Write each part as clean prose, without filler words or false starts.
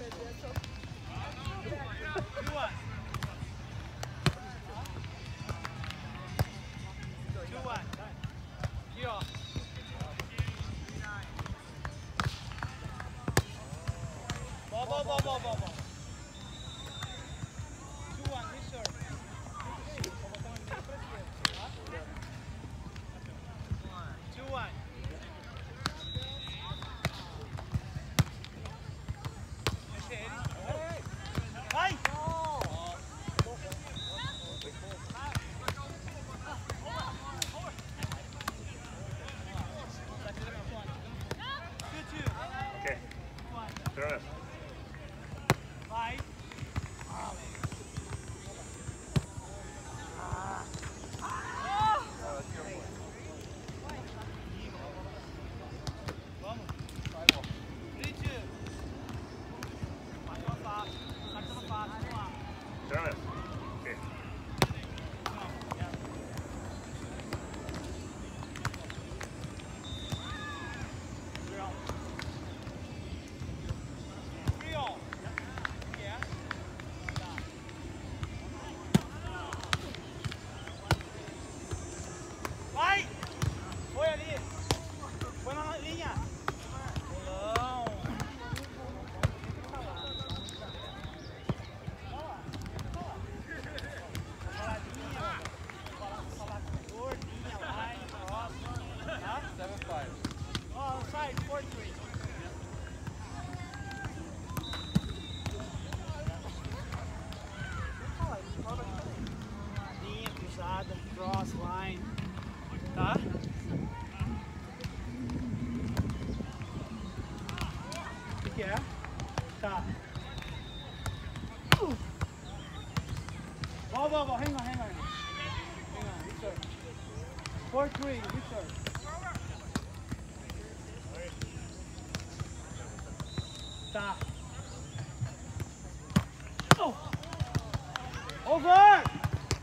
Cross line, tá? O que é? Tá. Ball, hang on. Hang on, Victor. 4-3, Victor. Tá. Oh! Over!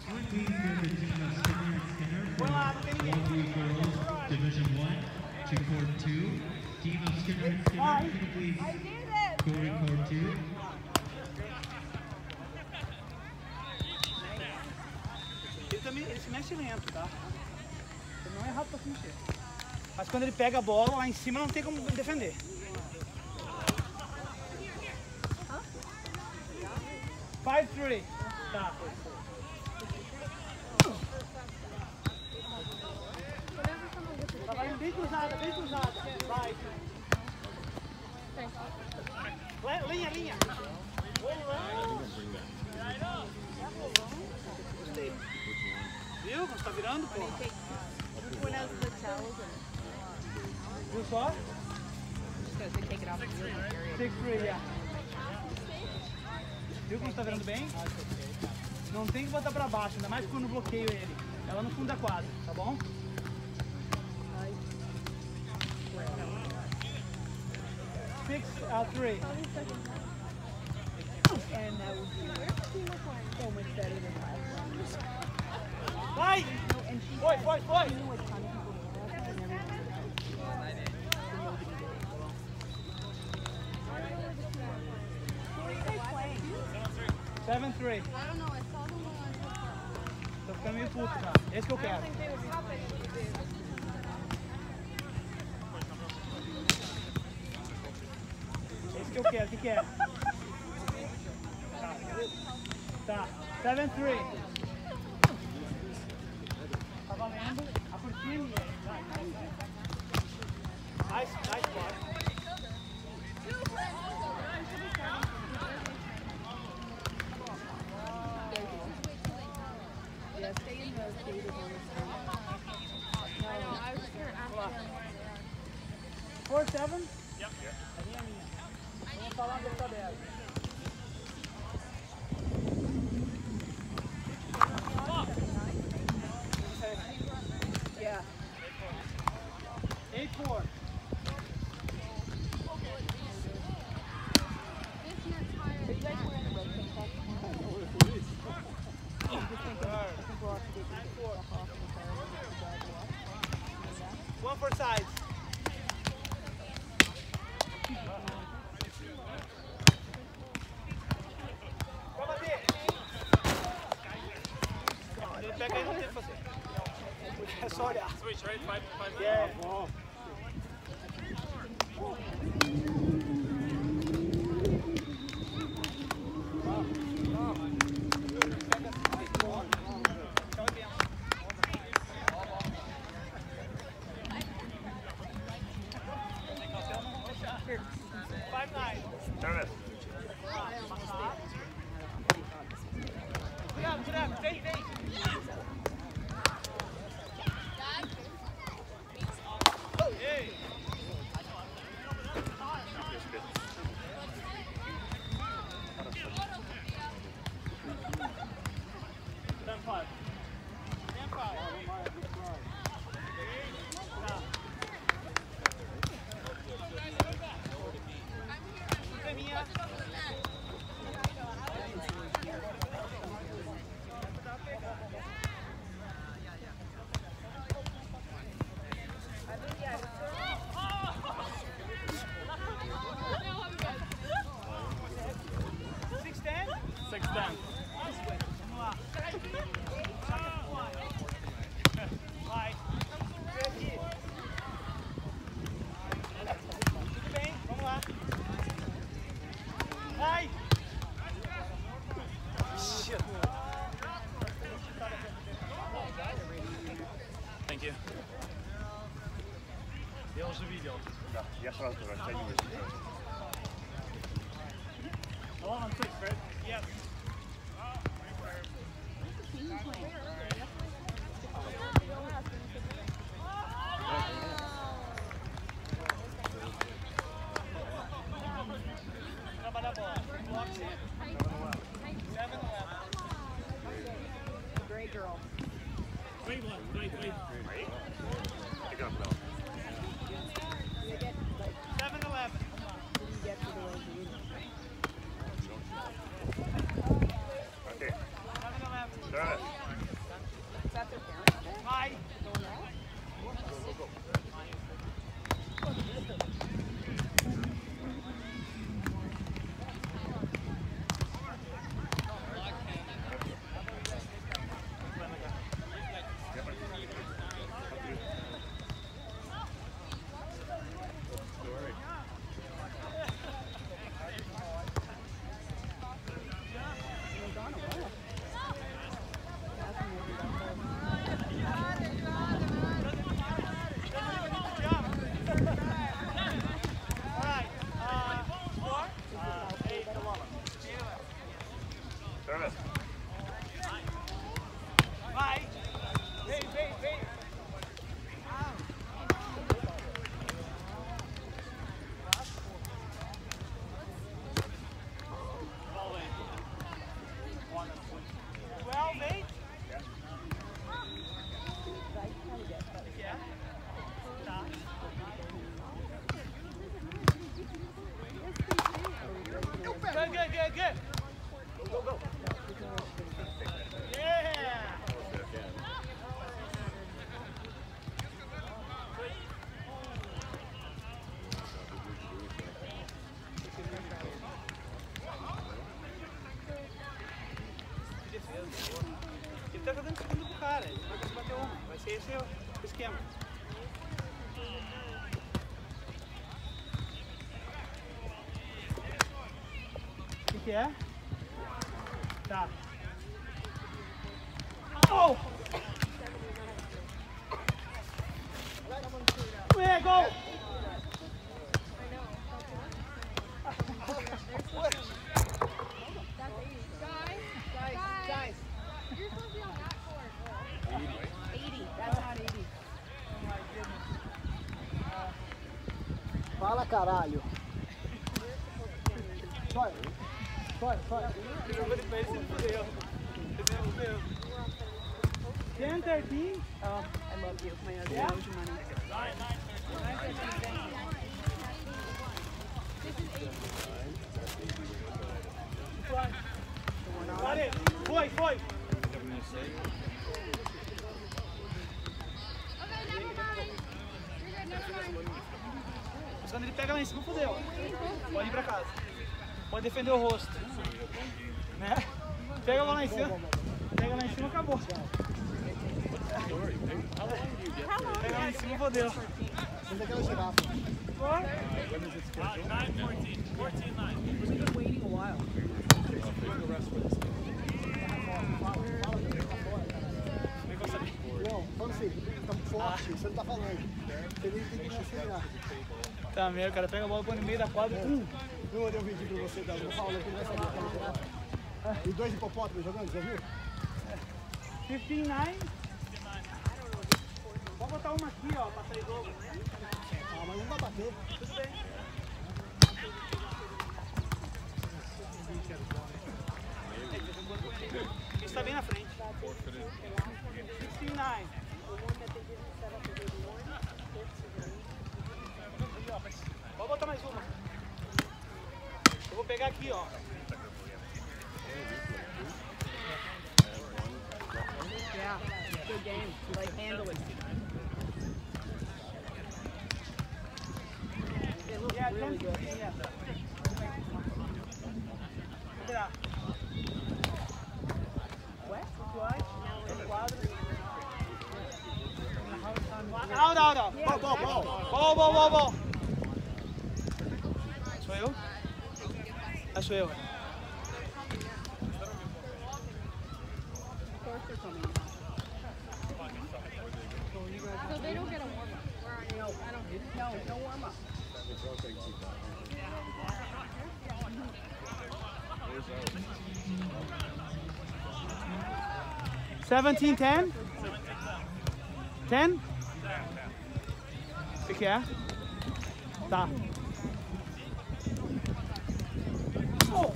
Division 1 to Court 2. Team of Skinner and Skinner, can you please go to Court 2? Ele se mexe lento, tá? Ele não é rápido pra se mexer. Mas quando ele pega a bola, lá em cima não tem como defender. 5-3. Tá. Vai bem cruzada, vai. Linha. Gostei. Viu? Você tá virando, pô? Viu só? 6-3, yeah. Viu como você tá virando bem? Não tem que botar pra baixo, ainda mais quando bloqueio ele. Ela no fundo da quadra, tá bom? 6-3. And that would be so much better than last time. Vai! Foi! You know what ton of people know that and everyone 7-3. I don't know, I saw them on. Tô ficando meio puto, cara. Esse que eu quero. Esse que eu quero, o que é? Tá, 7-3. Tá valendo. A curtinha minha. Nice spot. Yeah, stay in the skated on the street. I know, I was here after. 4-7? Yep. A minha. Vamos falar da tabela. Yeah. 8-4. This net's higher. Are you guys wearing the red tank top? I don't know what it is. I think we'll have to get this stuff off in the car and get the dad to watch. 1 for sides. olhar. Switch, right? Five. Yeah. Cuidado, vem. Ei! Stand 5. Stand 5. Thank you. Я уже видел. Да, я сразу же оцениваю. Hold on, quick, Fred. Yes. Trabalha a bola. Block 7. 7-11. Great girl. Wait. Pick up now. You get, like, 7-11. you get to the way to eat. Okay. 7-11. Turn it. Is that their parents' day? Vai. Going out? Turn it. Vai. Vem. Good. Go. Yeah. Ele tá jogando segundo pro cara, ele vai conseguir bater uma. Vai ser esse o esquema. O que é? Tá. Oh! Ué, gol! Guys. You're supposed to be on that court. 80. That's not 80. Fala, caralho. Vai. 10, 13. Oh, I love you. My husband owes you money. Got it. Foi. Okay, never mind. You're good, never mind. Mas quando ele pega lá em cima, fodeu. Pode ir pra casa. Pode defender o rosto. Né? Pega lá em cima. Acabou. Pegou em cima, fodeu. Mas aquela girafa. When is it scheduled? 9:14. 14:9. We've been waiting a while. Não, falando assim, estamos fortes, você não tá falando. Você nem tem que ensinar. Tá merda, o cara pega a bola, põe no meio da quadra. Eu mandei um vídeo pra você, eu vou falar que ele vai saber aquela girafa. E 2 hipopótamos jogando, já viu? 15-9. Vou botar uma aqui, ó, pra sair jogo. Ah, mas não vai bater. Tudo bem. Ele está bem na frente. 15-9. Vou botar mais uma. Eu vou pegar aqui, ó. Yeah, good game. Like handling. It looks Yeah, really good. Yeah. Tirar. What? Out. Ball. Sou eu? Sou eu. Of course they're coming. So they don't get a warm up. No, I don't. No warm up. 17-10? 10? O que é? Tá. Oh.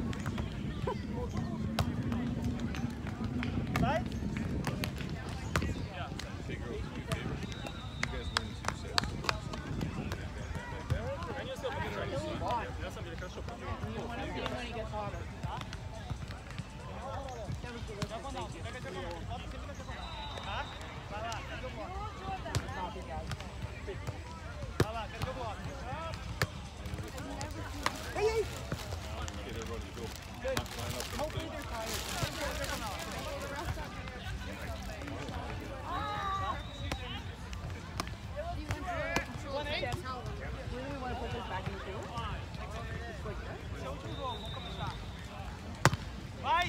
Vai? When he gets hotter. Really want to put this back in the field? Just like this? Vai!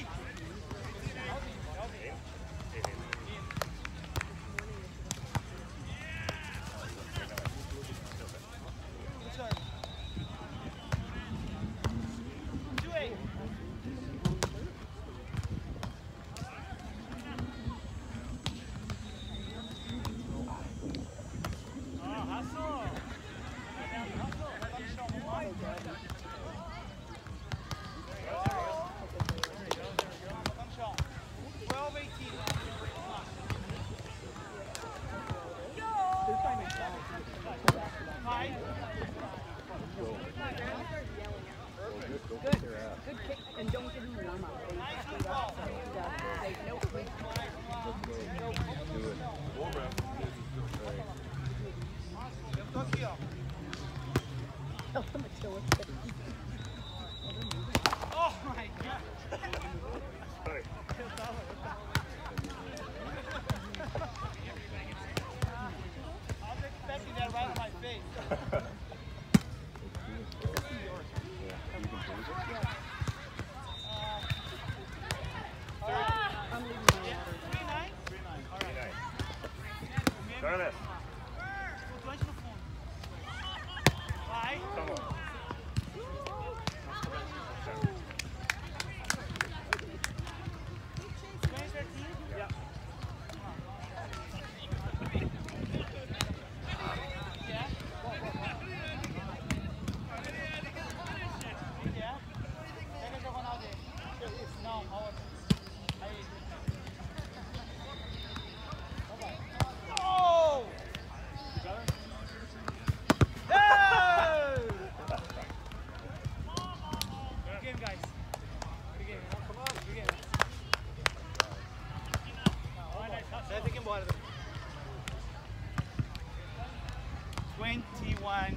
Good kick, and don't give him warm up. Nope. Eu tô aqui, ó. Tell him to kill it. Oh my god! Sorry. I was expecting that right on my face. I'm leaving my water. 3-9? Service. Flutuante no fundo. Vai. Come on. Bem certinho. Yeah. Pega a diagonal dele. Não, a outra. Aí. Oh! Hey! Good game, guys. Good game. Come on, good game. Você vai ter que ir embora. 21.